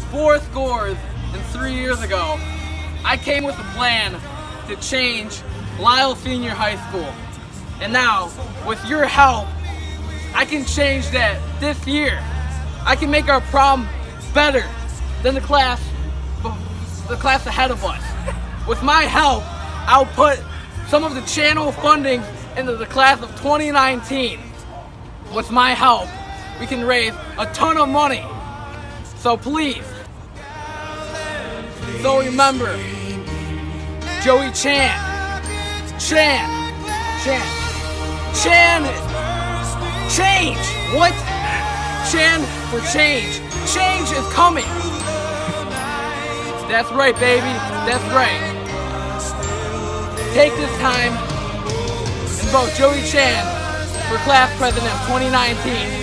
3 years ago, I came with a plan to change Lisle Senior High School. And now, with your help, I can change that this year. I can make our prom better than the class ahead of us. With my help, I'll put some of the channel funding into the class of 2019. With my help, we can raise a ton of money. So please. So remember, Joey Chan. Change. What? Chan for change. Change is coming. That's right, baby. That's right. Take this time and vote Joey Chan for class president of 2019.